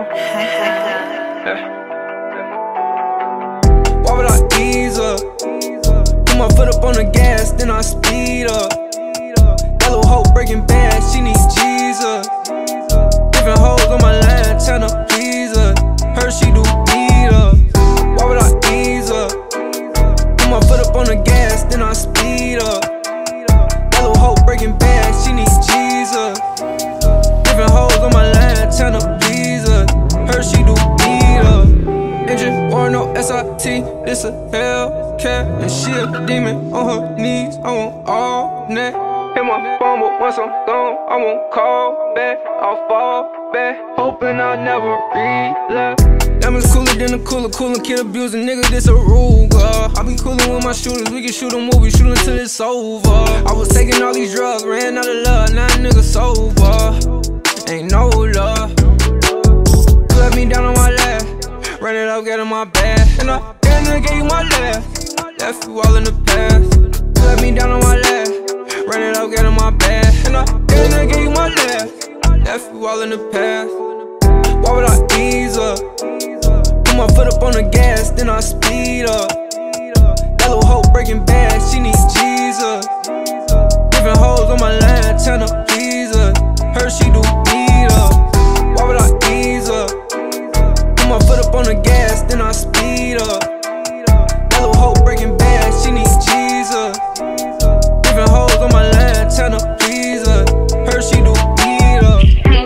Why would I ease up? Put my foot up on the gas, then I speed up. That little hoe breaking bad, she need Jesus. Different hoes on my line, tryna please her. Her she do beat up. Why would I ease up? Put my foot up on the gas, then I speed up. That little hoe breaking bad, she need Jesus. Different hoes on my line, tryna please her. Her she do beat up. Engine or no SIT, this a Hellcat, and she a demon on her knees. I want all that. Hit my phone, but once I'm gone, I won't call back. I'll fall back, hoping I'll never relapse. Diamonds cooler than a cooler kid abusing nigga, this a Ruger. I be coolin' with my shooters, we can shoot a movie, shoot until it's over. I was taking all these drugs, ran out of love, now nigga sober. Ain't no love. You left me down on my left, ran it up, get in my bag, and I damn gave you my left, left you all in the past. You left me down on my left, ran it up, get in my bag, and I damn gave you my left, left you all in the past. Why would I ease up? Put my foot up on the gas, then I speed up. That little hoe breaking bad, she need Jesus. Different hoes on my line, tryna please her. Her she do beat up. Why would I ease up? Put my foot up on the gas, then I speed up. That little hoe breaking bad, she need Jesus. Different hoes on my line, tryna please her. Her she do beat up.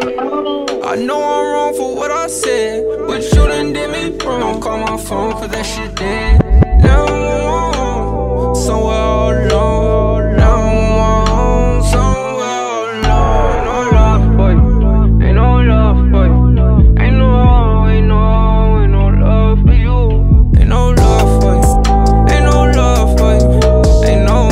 I know I'm wrong for what I said, but you done did me wrong. Don't call my phone, cause that shit dead. Now I'm on somewhere all alone. Now I'm on somewhere all alone. No love for you, ain't no love for you. Ain't no love for you. Ain't no love for you, ain't no love for you. Ain't no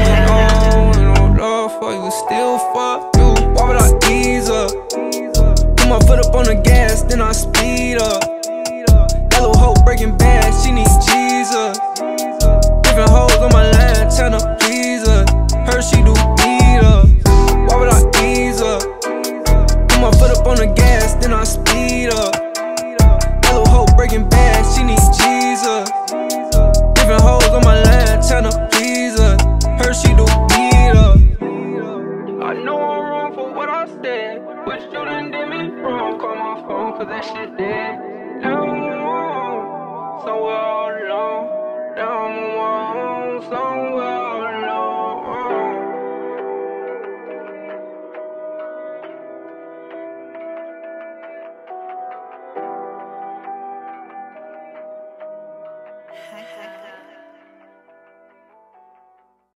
love for you, still fuck you. Why would I ease up? Put my foot up on the gas, then I speed up. That little hoe breaking bad, she need Jesus. Different hoes on my line, tryna please her. Her she do beat up. Why would I ease up? Put my foot up on the gas, then I speed up. That little hoe breaking bad, she need Jesus. Different hoes on my line, tryna please her. Her she do beat up. I know I'm wrong for what I said, but you done did me wrong. Call my phone, cause that shit dead.